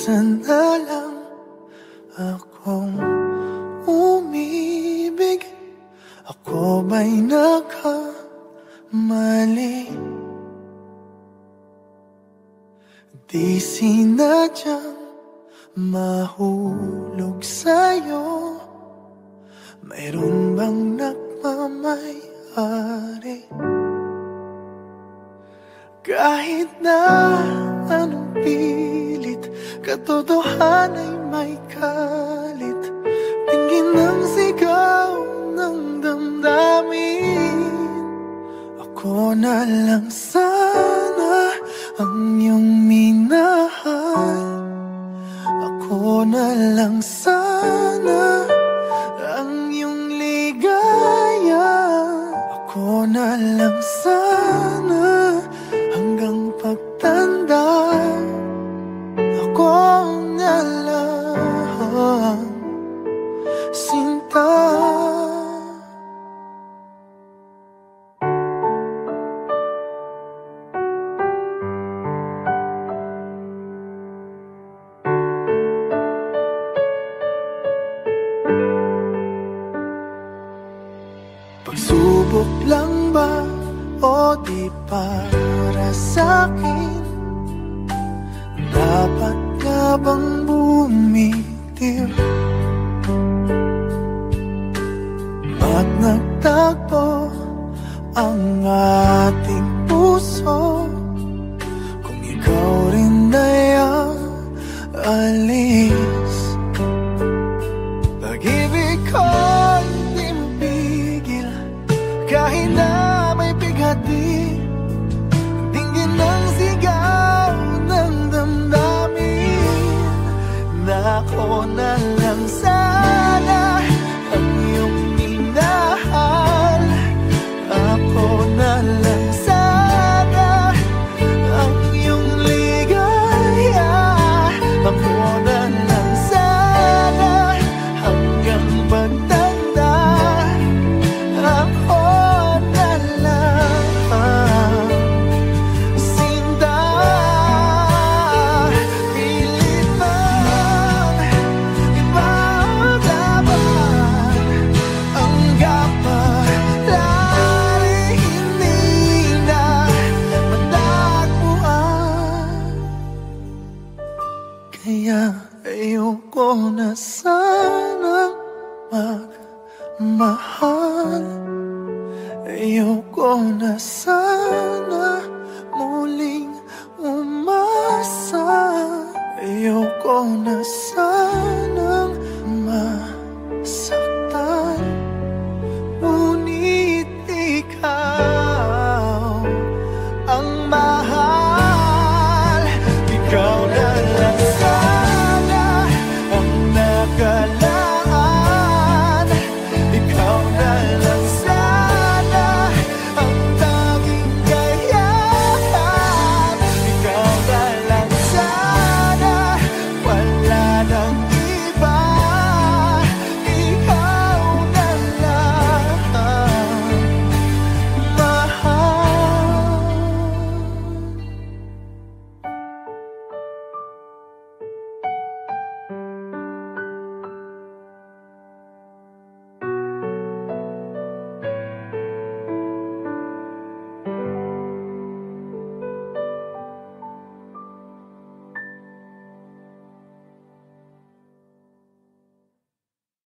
minsan na lang akong umibig. Ako ba'y nagkamali? Di sinadyang mahulog sayo. Mayroon bang nagmamay-ari? Kahit na anong pilit, katotohana'y may kalit. Dinggin ng sigaw ng damdamin. Ako na lang sana ang iyong minahal. Ako na lang sana ang iyong ligaya. Ako na lang sana hanggang pagtanda. Ako na lang, sinta. Pagsubok lang ba o di para sa'kin? Dapat ka bang bumitiw at nagtagpo ang ating puso? Kung ikaw rin ay ang alis, pag-ibig ko hindi mo pigil. Kahit na may bighati, dinggin ng sigaw ng damdamin. Na ako na lang sana ang iyong minahal. Ako na lang sana ang iyong ligaya. Ako na lang sana hanggang pagtanda. Ako na lang, sinta. Pilit bang ipaglaban ang kapalaran, hindi na matagpuan. Kaya ayoko na sanang magmahal. Ayoko na sana muling umasa. Ayoko na sanang masaktan.